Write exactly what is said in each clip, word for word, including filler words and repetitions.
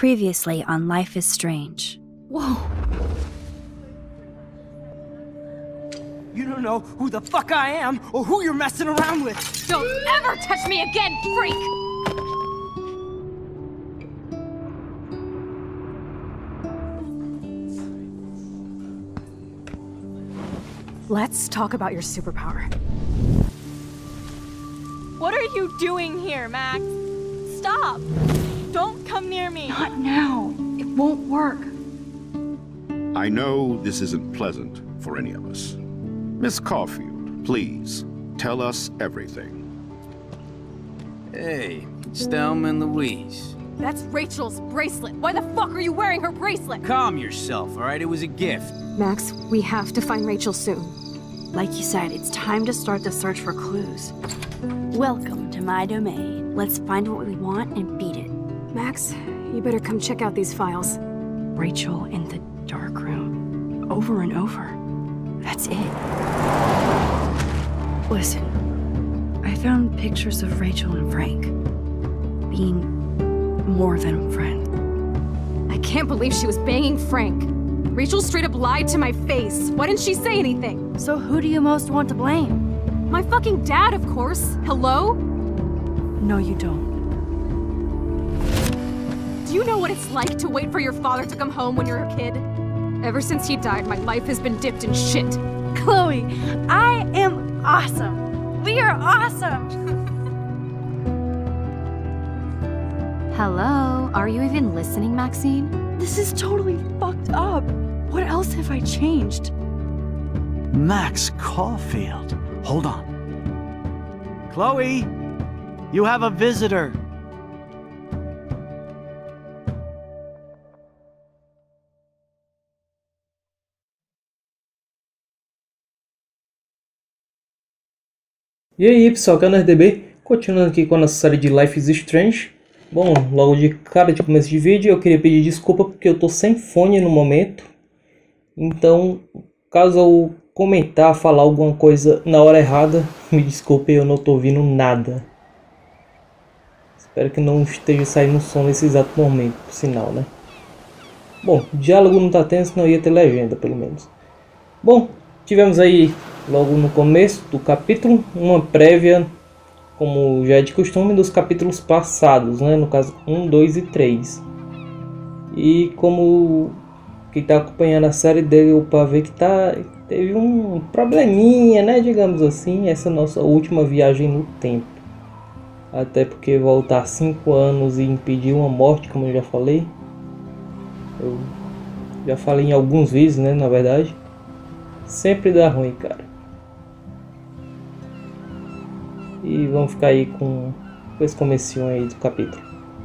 Previously on Life is Strange. Whoa. You don't know who the fuck I am or who you're messing around with. Don't ever touch me again, freak! Let's talk about your superpower. What are you doing here, Max? Stop! Don't come near me! Not now. It won't work. I know this isn't pleasant for any of us. Miss Caulfield, please, tell us everything. Hey, it's Thelma and Louise. That's Rachel's bracelet. Why the fuck are you wearing her bracelet? Calm yourself, all right? It was a gift. Max, we have to find Rachel soon. Like you said, it's time to start the search for clues. Welcome to my domain. Let's find what we want and beat it. Max, you better come check out these files. Rachel in the dark room. Over and over. That's it. Listen, I found pictures of Rachel and Frank being more than friends. I can't believe she was banging Frank. Rachel straight up lied to my face. Why didn't she say anything? So who do you most want to blame? My fucking dad, of course. Hello? No, you don't. Do you know what it's like to wait for your father to come home when you're a kid? Ever since he died, my life has been dipped in shit. Chloe, I am awesome! We are awesome! Hello? Are you even listening, Maxine? This is totally fucked up. What else have I changed? Max Caulfield. Hold on. Chloe, you have a visitor. E aí pessoal, aqui é o NerdDB, continuando aqui com a nossa série de Life is Strange. Bom, logo de cara de começo de vídeo eu queria pedir desculpa porque eu tô sem fone no momento. Então, caso eu comentar, falar alguma coisa na hora errada, me desculpe, eu não tô ouvindo nada. Espero que não esteja saindo som nesse exato momento, por sinal, né? Bom, diálogo não tá tendo, senão ia ter legenda, pelo menos. Bom, tivemos aí, logo no começo do capítulo, uma prévia, como já é de costume, dos capítulos passados, né? No caso um, dois e três. E como quem está acompanhando a série deu para ver que tá, teve um probleminha, né? Digamos assim, essa nossa última viagem no tempo. Até porque voltar cinco anos e impedir uma morte, como eu já falei. Eu já falei em alguns vídeos, né? Na verdade. Sempre dá ruim, cara. E vamos ficar aí com esse comecinho aí do capítulo.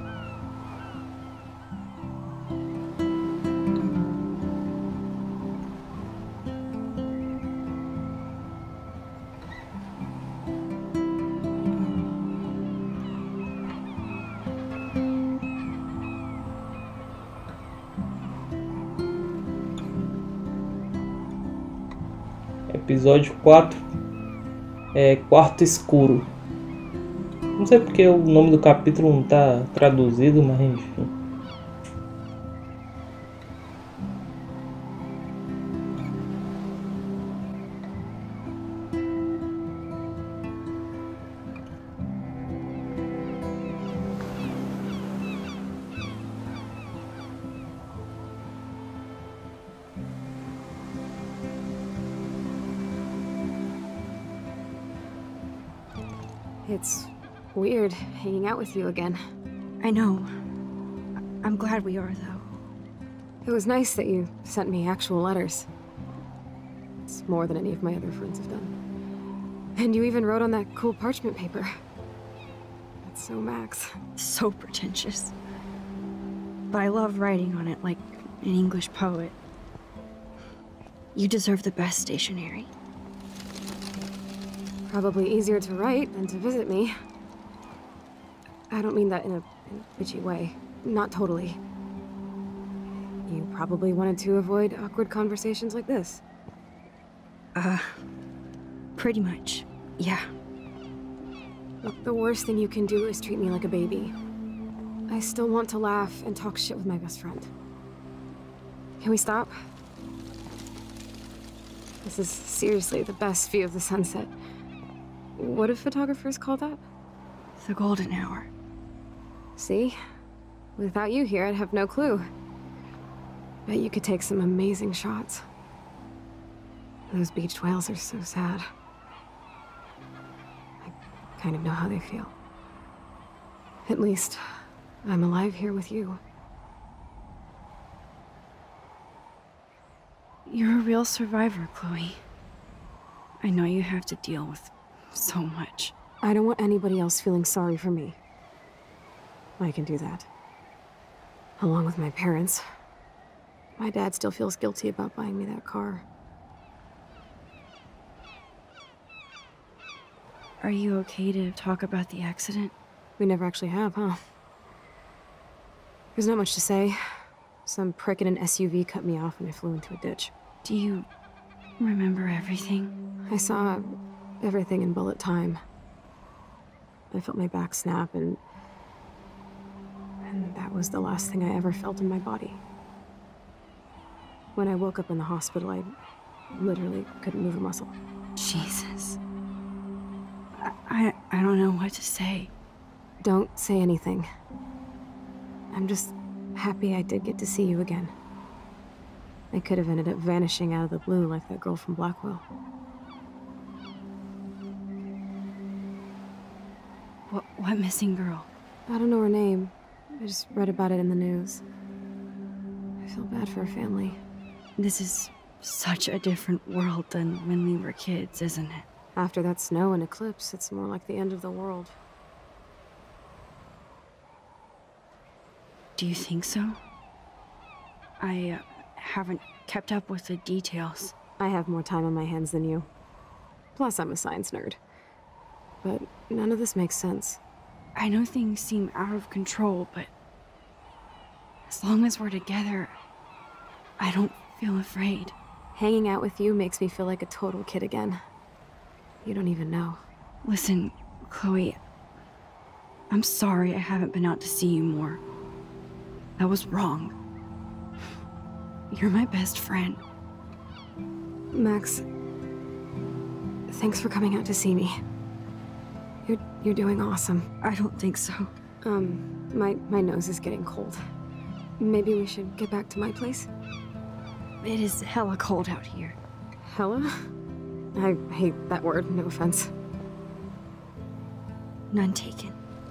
Episódio quatro é Quarto Escuro. Não sei porque o nome do capítulo não está traduzido, mas enfim. It's weird hanging out with you again. I know. I'm glad we are, though. It was nice that you sent me actual letters. It's more than any of my other friends have done. And you even wrote on that cool parchment paper. That's so Max. So pretentious. But I love writing on it like an English poet. You deserve the best stationery. Probably easier to write than to visit me. I don't mean that in a, in a bitchy way. Not totally. You probably wanted to avoid awkward conversations like this. Uh, pretty much, yeah. Look, the worst thing you can do is treat me like a baby. I still want to laugh and talk shit with my best friend. Can we stop? This is seriously the best view of the sunset. What do photographers call that? The golden hour. See? Without you here, I'd have no clue. Bet you could take some amazing shots. Those beached whales are so sad. I kind of know how they feel. At least, I'm alive here with you. You're a real survivor, Chloe. I know you have to deal with so much. I don't want anybody else feeling sorry for me. I can do that. Along with my parents. My dad still feels guilty about buying me that car. Are you okay to talk about the accident? We never actually have, huh? There's not much to say. Some prick in an S U V cut me off and I flew into a ditch. Do you remember everything? I saw everything in bullet time. I felt my back snap and... and that was the last thing I ever felt in my body. When I woke up in the hospital, I literally couldn't move a muscle. Jesus. I, I, I don't know what to say. Don't say anything. I'm just happy I did get to see you again. I could have ended up vanishing out of the blue like that girl from Blackwell. What, what missing girl? I don't know her name. I just read about it in the news. I feel bad for her family. This is such a different world than when we were kids, isn't it? After that snow and eclipse, it's more like the end of the world. Do you think so? I uh, haven't kept up with the details. I have more time on my hands than you. Plus, I'm a science nerd. But none of this makes sense. I know things seem out of control, but as long as we're together, I don't feel afraid. Hanging out with you makes me feel like a total kid again. You don't even know. Listen, Chloe, I'm sorry I haven't been out to see you more. That was wrong. You're my best friend. Max, thanks for coming out to see me. You're, you're doing awesome. I don't think so. Um, my, my nose is getting cold. Maybe we should get back to my place? It is hella cold out here. Hella? I hate that word, no offense. None taken.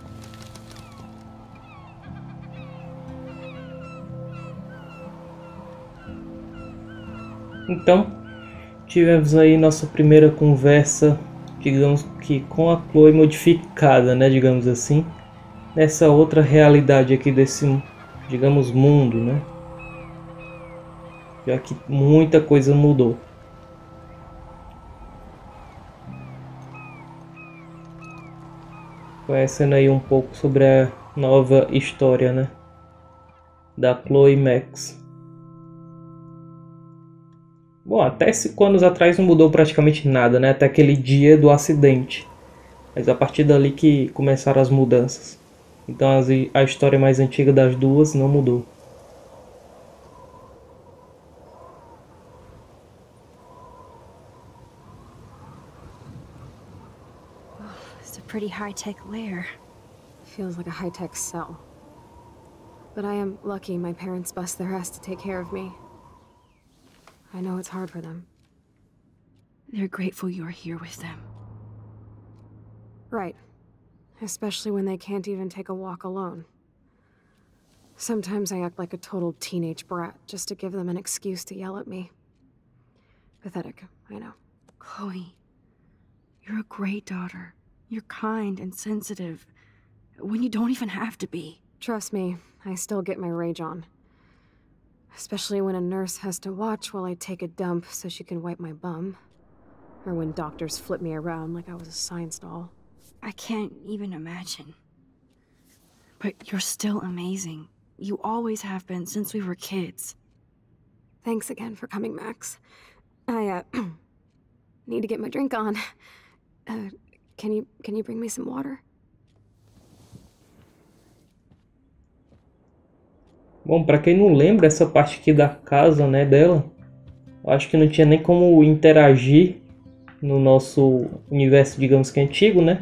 Então, tivemos aí nossa primeira conversa, digamos que com a Chloe modificada, né, digamos assim, nessa outra realidade aqui desse, digamos, mundo, né? Já que muita coisa mudou. Conhecendo aí um pouco sobre a nova história, né, da Chloe e Max. Bom, até cinco anos atrás não mudou praticamente nada, né? Até aquele dia do acidente. Mas a partir dali que começaram as mudanças. Então as, a história mais antiga das duas não mudou. It's a pretty high-tech lair. Feels like a high-tech cell. But I am lucky my parents bust their ass to take care of me. I know it's hard for them. They're grateful you're here with them. Right. Especially when they can't even take a walk alone. Sometimes I act like a total teenage brat just to give them an excuse to yell at me. Pathetic, I know. Chloe, you're a great daughter. You're kind and sensitive, when you don't even have to be. Trust me, I still get my rage on. Especially when a nurse has to watch while I take a dump so she can wipe my bum. Or when doctors flip me around like I was a science doll. I can't even imagine. But you're still amazing. You always have been since we were kids. Thanks again for coming, Max. I, uh, need to get my drink on. Uh, can you, can you bring me some water? Bom, pra quem não lembra, essa parte aqui da casa, né, dela, eu acho que não tinha nem como interagir no nosso universo, digamos que antigo, né?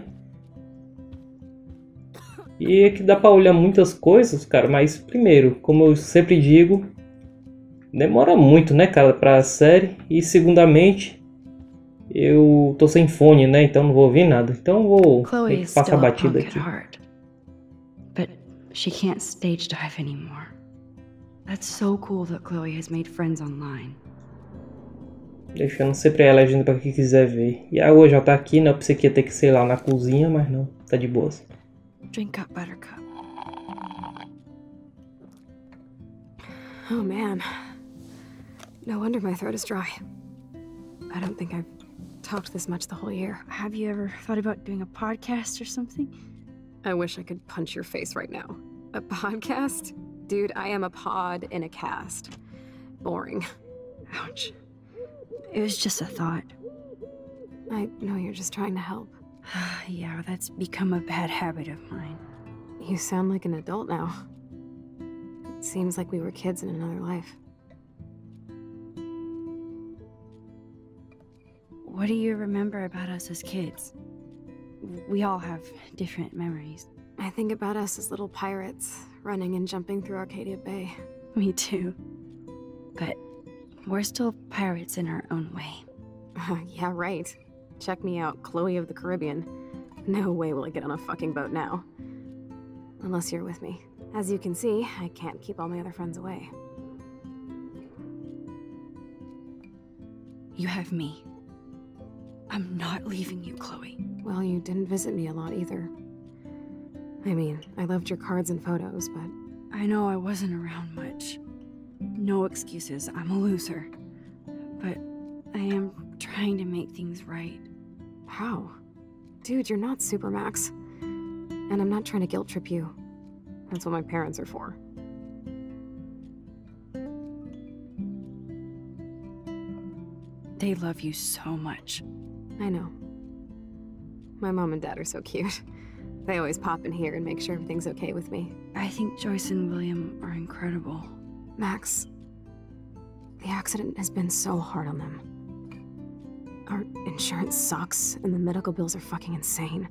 E aqui dá pra olhar muitas coisas, cara, mas primeiro, como eu sempre digo, demora muito, né, cara, pra série. E segundamente, eu tô sem fone, né, então não vou ouvir nada. Então vou Chloe meio is que passar still a batida punk at aqui. heart, but she can't stage dive anymore. That's so cool that Chloe has made friends online. Deixando sempre a legenda pra quem quiser ver. E a água já tá aqui, né? Eu pensei que ia ter que, sei lá, na cozinha, mas não. Tá de boas. Drink up, Buttercup. Oh man. No wonder my throat is dry. I don't think I've talked this much the whole year. Have you ever thought about doing a podcast or something? I wish I could punch your face right now. A podcast? Dude, I am a pod in a cast. Boring. Ouch. It was just a thought. I know you're just trying to help. Yeah, that's become a bad habit of mine. You sound like an adult now. It seems like we were kids in another life. What do you remember about us as kids? We all have different memories. I think about us as little pirates, running and jumping through Arcadia Bay. Me too. But we're still pirates in our own way. Yeah, right. Check me out, Chloe of the Caribbean. No way will I get on a fucking boat now. Unless you're with me. As you can see, I can't keep all my other friends away. You have me. I'm not leaving you, Chloe. Well, you didn't visit me a lot either. I mean, I loved your cards and photos, but... I know I wasn't around much. No excuses, I'm a loser. But I am trying to make things right. How? Dude, you're not Supermax. And I'm not trying to guilt trip you. That's what my parents are for. They love you so much. I know. My mom and dad are so cute. They always pop in here and make sure everything's okay with me. I think Joyce and William are incredible. Max, the accident has been so hard on them. Our insurance sucks, and the medical bills are fucking insane.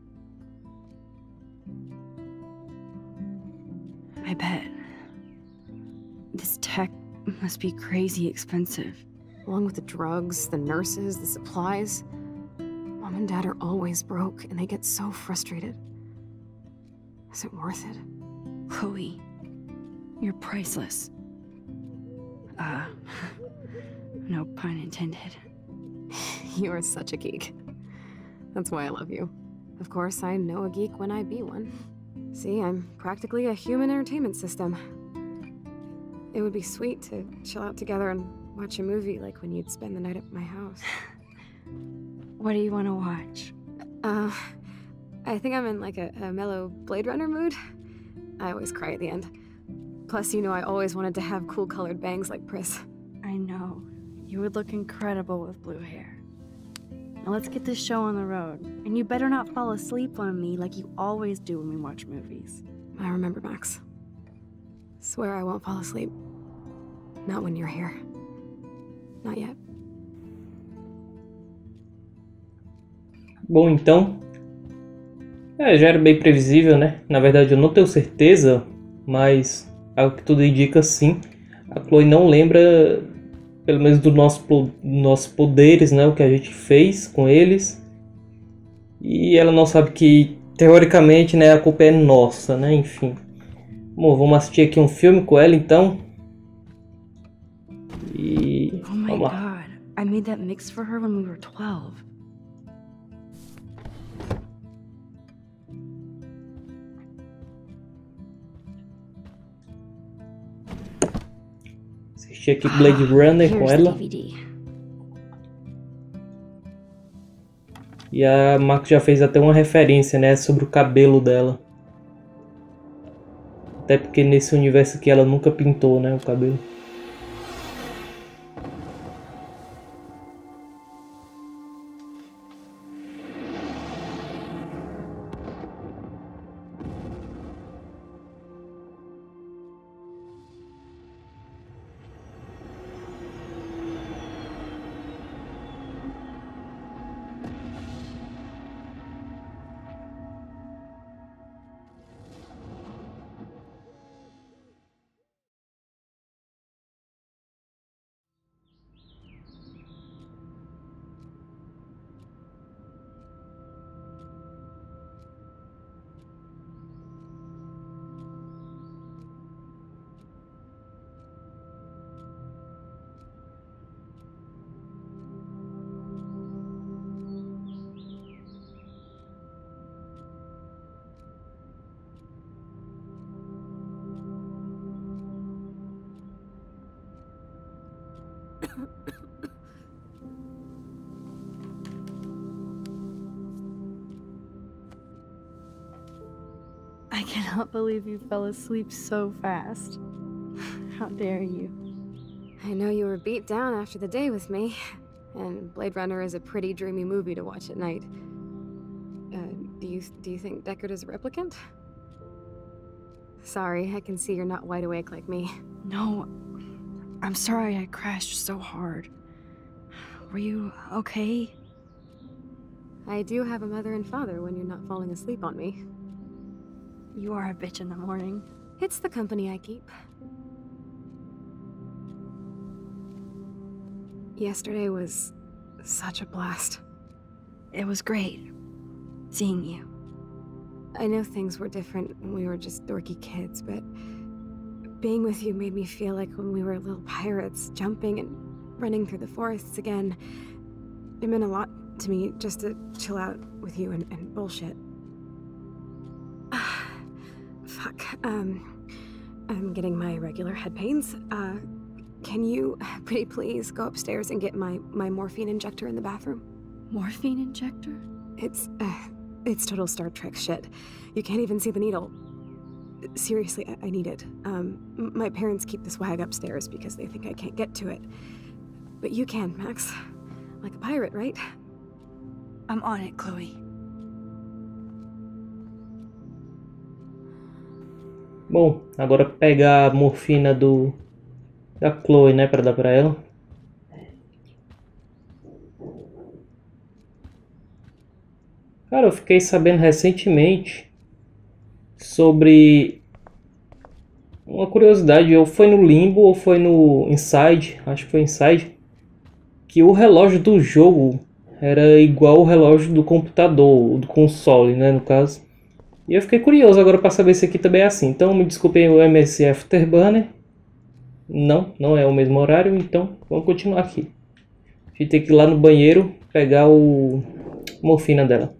I bet. This tech must be crazy expensive. Along with the drugs, the nurses, the supplies. Mom and Dad are always broke, and they get so frustrated. Is it worth it? Chloe, you're priceless. Uh, no pun intended. You are such a geek. That's why I love you. Of course, I know a geek when I be one. See, I'm practically a human entertainment system. It would be sweet to chill out together and watch a movie like when you'd spend the night at my house. What do you want to watch? Uh, I think I'm in like a, a mellow Blade Runner mood. I always cry at the end. Plus, you know I always wanted to have cool colored bangs like Pris. I know. You would look incredible with blue hair. Now let's get this show on the road. And you better not fall asleep on me like you always do when we watch movies. I remember, Max. Swear I won't fall asleep. Not when you're here. Not yet. Bom, então... É, já era bem previsível, né? Na verdade, eu não tenho certeza, mas... Ao que tudo indica, sim. A Chloe não lembra... Pelo menos dos nosso, do nossos poderes, né? O que a gente fez com eles. E ela não sabe que, teoricamente, né? A culpa é nossa, né? Enfim. Bom, vamos assistir aqui um filme com ela, então. E... Oh my vamos lá. god. I made that mix for her when we were twelve. Assistir aqui Blade Runner com Here's ela. the D V D. E a Marco já fez até uma referência, né? Sobre o cabelo dela. Até porque nesse universo aqui ela nunca pintou, né? O cabelo. I cannot believe you fell asleep so fast. How dare you? I know you were beat down after the day with me, and Blade Runner is a pretty dreamy movie to watch at night. Uh, do you do you think Deckard is a replicant? Sorry, I can see you're not wide awake like me. No, I'm sorry I crashed so hard. Were you okay? I do have a mother and father when you're not falling asleep on me. You are a bitch in the morning. It's the company I keep. Yesterday was such a blast. It was great seeing you. I know things were different when we were just dorky kids, but being with you made me feel like when we were little pirates, jumping and running through the forests again. It meant a lot to me just to chill out with you and, and bullshit. Fuck, um, I'm getting my regular head pains. Uh, can you, pretty please, go upstairs and get my, my morphine injector in the bathroom? Morphine injector? It's, uh, it's total Star Trek shit. You can't even see the needle. Seriously, I, I need it. Um, m- my parents keep this wag upstairs because they think I can't get to it. But you can, Max. Like a pirate, right? I'm on it, Chloe. Bom, agora pegar a morfina do da Chloe, né, para dar para ela. Cara, eu fiquei sabendo recentemente sobre uma curiosidade, ou foi no Limbo ou foi no Inside, acho que foi Inside, que o relógio do jogo era igual ao relógio do computador, do console, né, no caso. E eu fiquei curioso agora para saber se aqui também é assim. Então me desculpem o M S Afterburner. Não, não é o mesmo horário, então vamos continuar aqui. A gente tem que ir lá no banheiro pegar o morfina dela.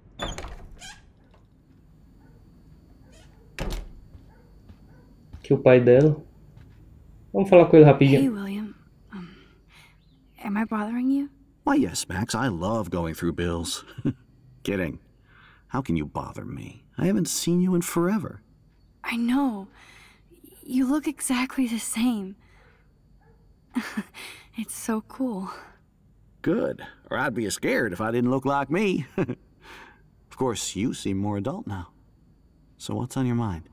Aqui o pai dela. Vamos falar com ele rapidinho. Hey, William. Um, am I bothering you? Why, yes, Max. I love going through bills. Kidding. How can you bother me? I haven't seen you in forever. I know. You look exactly the same. It's so cool. Good. Or I'd be scared if I didn't look like me. Of course, you seem more adult now. So what's on your mind?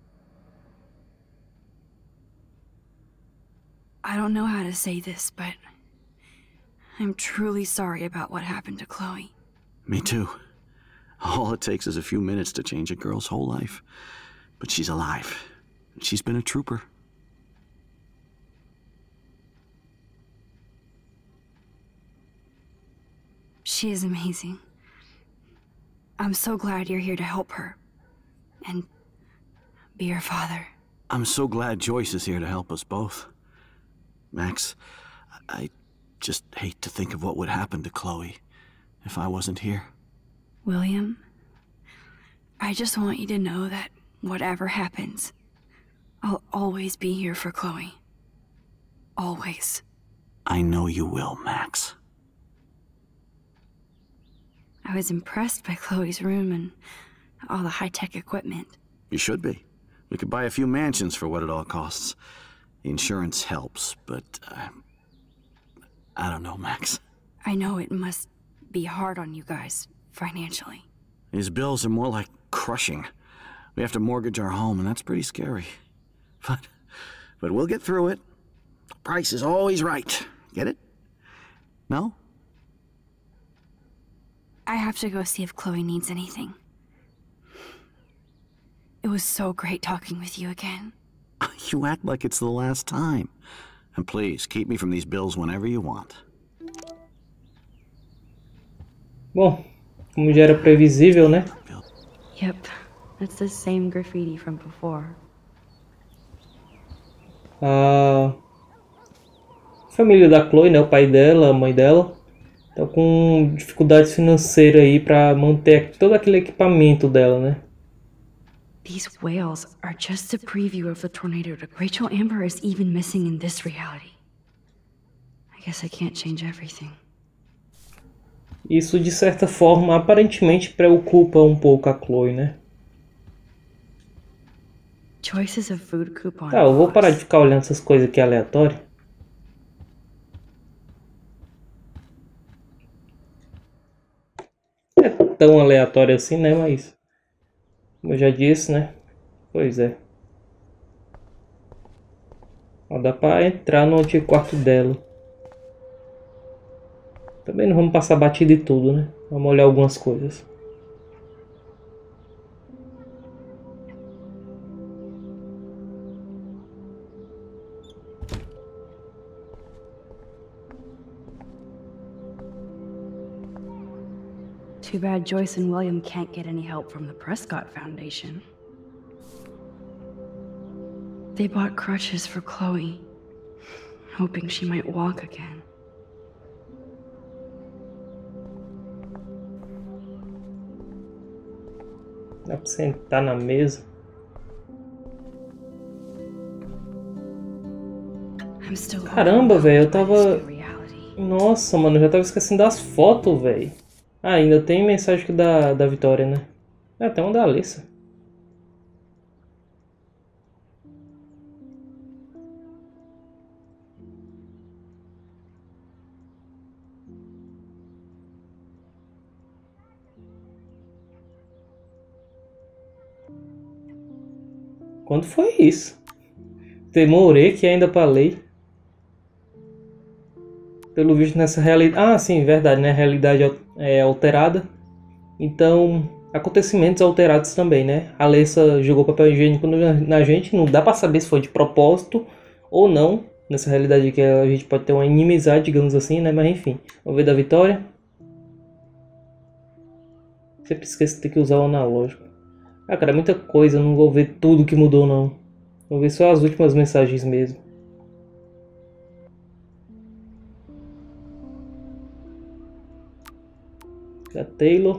I don't know how to say this, but I'm truly sorry about what happened to Chloe. Me too. All it takes is a few minutes to change a girl's whole life. But she's alive. She's been a trooper. She is amazing. I'm so glad you're here to help her. And be her father. I'm so glad Joyce is here to help us both. Max, I just hate to think of what would happen to Chloe if I wasn't here. William, I just want you to know that whatever happens, I'll always be here for Chloe. Always. I know you will, Max. I was impressed by Chloe's room and all the high-tech equipment. You should be. We could buy a few mansions for what it all costs. The insurance helps, but uh, I don't know, Max. I know it must be hard on you guys, financially. These bills are more like crushing. We have to mortgage our home, and that's pretty scary. But, but we'll get through it. The price is always right. Get it? No? I have to go see if Chloe needs anything. It was so great talking with you again. You act like it's the last time. And please, keep me from these bills whenever you want. Bom, como já era previsível, né? Yep, that's the same graffiti from before. A família da Chloe, né? O pai dela, a mãe dela, estão com dificuldades financeiras aí para manter todo aquele equipamento dela, né? These whales are just a preview of the tornado that Rachel Amber is even missing in this reality. guess I can't change everything. Isso, de certa forma, aparentemente preocupa um pouco a Chloe, né? Choices of food coupon. Tá, eu vou parar de ficar olhando essas coisas aqui aleatórias. É tão aleatório assim, né? Mas, como eu já disse, né? Pois é. Ó, dá pra entrar no antigo quarto dela. Também não vamos passar batida e tudo, né? Vamos olhar algumas coisas. Too bad Joyce and William can't get any help from the Prescott Foundation. They bought crutches for Chloe, hoping she might walk again. Dá pra sentar na mesa. Caramba, velho, eu tava... Nossa, mano, eu já tava esquecendo das fotos, velho. Ah, ainda tem mensagem da, da Vitória, né? É, até uma da Alissa. Quando foi isso? Demorei que ainda pra ler. Pelo visto nessa realidade... Ah, sim, verdade, né? Realidade é alterada. Então, acontecimentos alterados também, né? A Alessa jogou papel higiênico na gente. Não dá pra saber se foi de propósito ou não. Nessa realidade que a gente pode ter uma inimizade, digamos assim, né? Mas enfim. Vamos ver da Vitória. Sempre esqueço de ter que usar o analógico. Ah, cara, é muita coisa. Eu não vou ver tudo que mudou, não. Vou ver só as últimas mensagens mesmo. Da Taylor.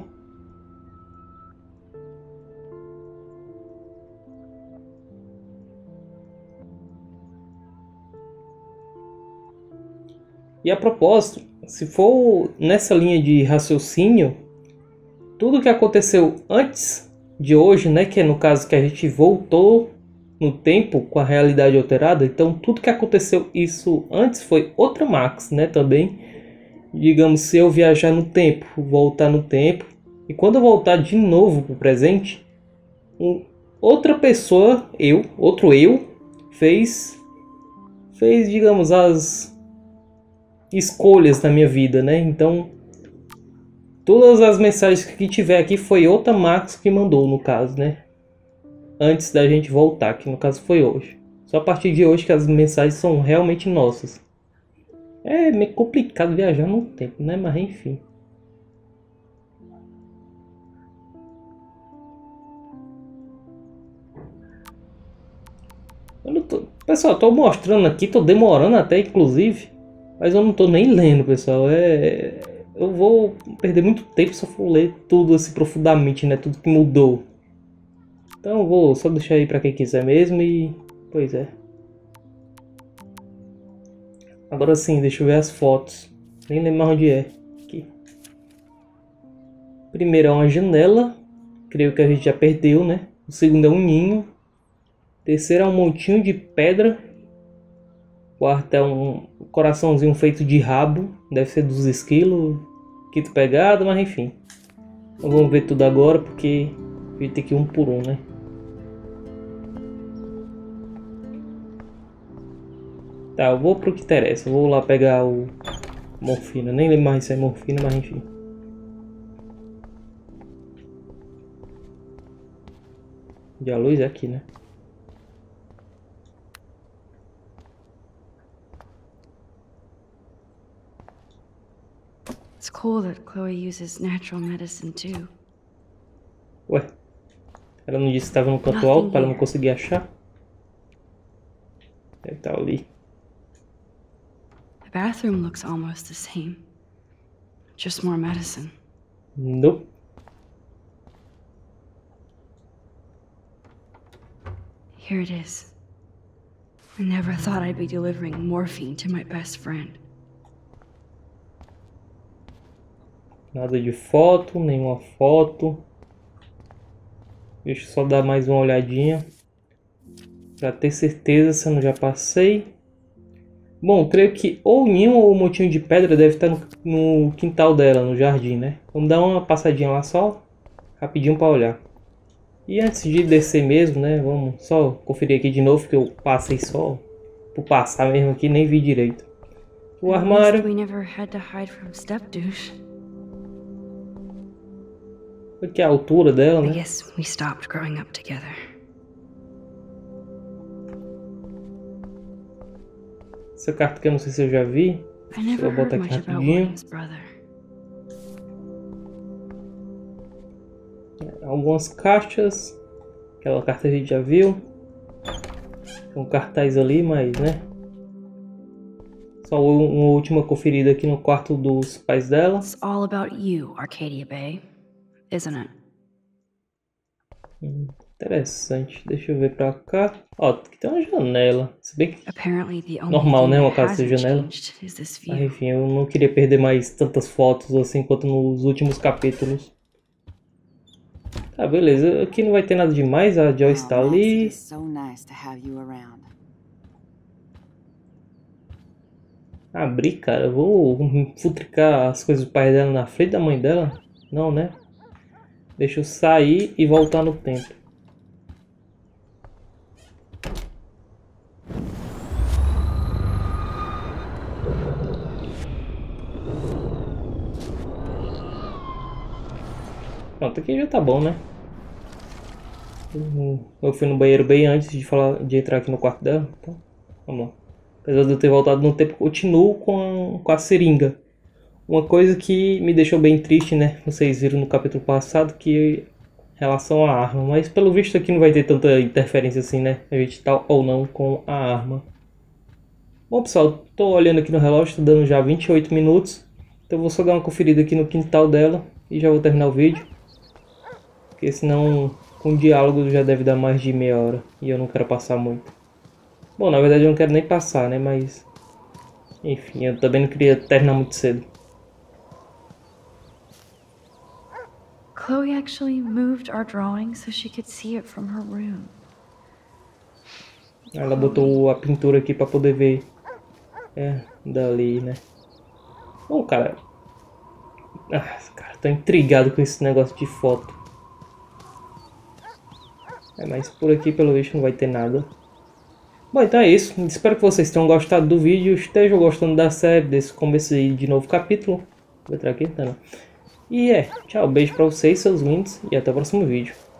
E a propósito, se for nessa linha de raciocínio, tudo que aconteceu antes de hoje, né, que é no caso que a gente voltou no tempo com a realidade alterada, então tudo que aconteceu isso antes foi outra Max, né, também. Digamos, se eu viajar no tempo, voltar no tempo, e quando eu voltar de novo para o presente, um, outra pessoa, eu, outro eu, fez, fez, digamos, as escolhas na minha vida, né? Então, todas as mensagens que tiver aqui foi outra Max que mandou, no caso, né? Antes da gente voltar, que no caso foi hoje. Só a partir de hoje que as mensagens são realmente nossas. É meio complicado viajar no tempo, né? Mas enfim. Eu não tô... Pessoal, eu tô mostrando aqui, tô demorando até inclusive. Mas eu não tô nem lendo, pessoal. É... Eu vou perder muito tempo se eu for ler tudo assim profundamente, né? Tudo que mudou. Então eu vou só deixar aí pra quem quiser mesmo e... Pois é. Agora sim, deixa eu ver as fotos. Nem lembro onde é. Aqui. Primeiro é uma janela. Creio que a gente já perdeu, né? O segundo é um ninho. Terceiro é um montinho de pedra. Quarto é um coraçãozinho feito de rabo. Deve ser dos esquilos. Quinto pegado, mas enfim. Então vamos ver tudo agora porque a gente tem que ir um por um, né? Tá, eu vou pro que interessa. Eu vou lá pegar o morfina. Nem lembro mais se é morfina, mas enfim. E a luz é aqui, né? It's cool that Chloe uses natural medicine too. Ué, ela não disse que estava no canto alto para ela não conseguir achar? Deve estar ali. The bathroom looks almost the same. Just more medicine. Nope. Here it is. I never thought I'd be delivering morphine to my best friend. Nada de foto, nenhuma foto. Deixa eu só dar mais uma olhadinha para ter certeza se eu não já passei. Bom, creio que ou o ninho ou o motinho de pedra deve estar no, no quintal dela, no jardim, né? Vamos dar uma passadinha lá só, rapidinho para olhar. E antes de descer mesmo, né? Vamos só conferir aqui de novo, que eu passei só por passar mesmo aqui, nem vi direito. O armário. Aqui é a altura dela, né? Essa carta que eu não sei se eu já vi. Deixa eu botar aqui rapidinho. Algumas caixas. Aquela carta a gente já viu. Tem um cartaz ali, mas né. Só uma última conferida aqui no quarto dos pais dela. It's all about you, Arcadia Bay, isn't it? Hum, interessante. Deixa eu ver pra cá. Ó, aqui tem uma janela. Se bem que normal, né? Uma casa sem janela. Ah, enfim, eu não queria perder mais tantas fotos assim quanto nos últimos capítulos. Tá, beleza. Aqui não vai ter nada demais. A Joy está ali. Abrir, cara. Eu vou futricar as coisas do pai dela na frente da mãe dela? Não, né? Deixa eu sair e voltar no tempo. Pronto, aqui já tá bom, né? Eu fui no banheiro bem antes de, falar, de entrar aqui no quarto dela. Então, vamos lá. Apesar de eu ter voltado no tempo, continuo com a, com a seringa. Uma coisa que me deixou bem triste, né? Vocês viram no capítulo passado que em relação à arma. Mas pelo visto aqui não vai ter tanta interferência assim, né? A gente tá ou não com a arma. Bom, pessoal, tô olhando aqui no relógio, tá dando já vinte e oito minutos. Então eu vou só dar uma conferida aqui no quintal dela e já vou terminar o vídeo. Porque senão com diálogo já deve dar mais de meia hora e eu não quero passar muito. Bom, na verdade eu não quero nem passar, né? Mas enfim, eu também não queria terminar muito cedo. Chloe actually moved our drawing so she could see it from her room. Ela botou a pintura aqui pra poder ver. É, dali, né? Bom, cara. Ah, cara, tô intrigado com esse negócio de foto. É, mas por aqui pelo visto não vai ter nada. Bom, então é isso. Espero que vocês tenham gostado do vídeo. Estejam gostando da série, desse começo aí de novo capítulo. Vou entrar aqui, tá? Não. E é, tchau, beijo pra vocês, seus lindos. E até o próximo vídeo.